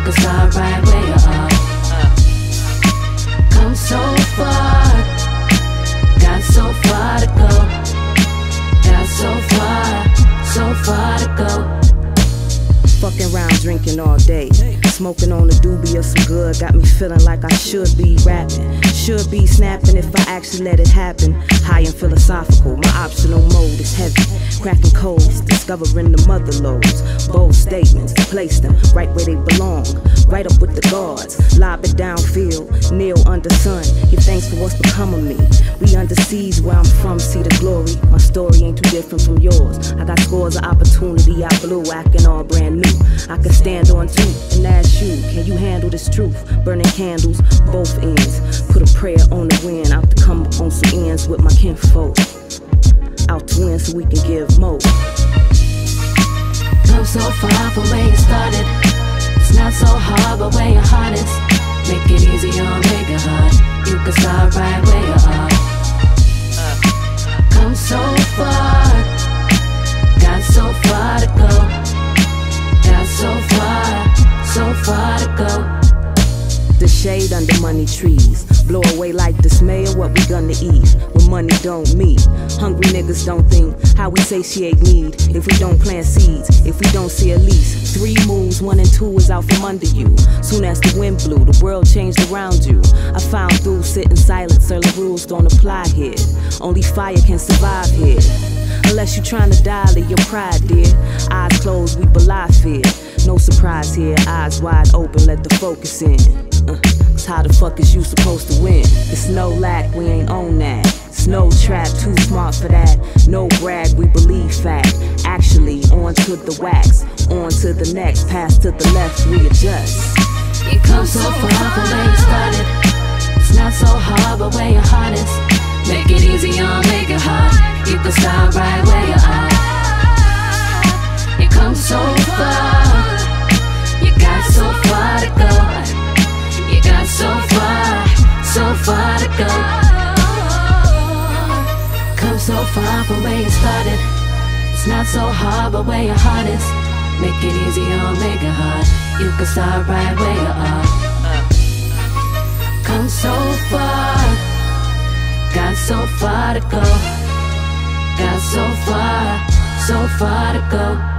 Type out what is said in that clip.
can start right where you are. Come so far, got so far to go. Got so far to go. Fucking around drinking all day, smoking on the doobie of some good. Got me feeling like I should be rapping, should be snapping if I actually let it happen. High and philosophical, my optional mode is heavy. Cracking codes, discovering the mother loads. Bold statements, place them right where they belong. Right up with the guards, lob it downfield, kneel under sun. Give thanks for what's become of me. We under siege where I'm from, see the glory. My story ain't too different from yours. I got scores of opportunity I blew, acting all brand new. I can stand on two and ask you, can you handle this truth? Burning candles, both ends. Put a prayer on the wind, out to come up on some ends with my kinfolk. Out to win so we can give more. Come so far from where you started. It's not so hard, but where your heart is. Make it easy or make it hard. You can start right where you are. Come so far, got so far to go. Got so far to go. The shade under money trees, blow away like dismay of what we gonna eat when money don't meet. Hungry niggas don't think how we satiate need. If we don't plant seeds, if we don't see at least 3 moves, 1 and 2 is out from under you. Soon as the wind blew, the world changed around you. I found through sitting silent, certain rules don't apply here. Only fire can survive here, unless you trying to dial your pride, dear. Eyes closed, we belie fear. No surprise here, eyes wide open, let the focus in. Cause how the fuck is you supposed to win? It's no lack, we ain't on that. It's no trap, too smart for that. No brag, we believe fact. Actually, on to the wax, on to the next, pass to the left, we adjust. You come so far from where you started. It's not so hard, but where your heart is. Make it easy or make it hard. You can start right where you are. You come so far, you got so far to go. You got so far to go. Come so far from where you started. It's not so hard, but where your heart is. Make it easy or make it hard. You can start right where you are. Come so far, got so far to go. Got so far to go.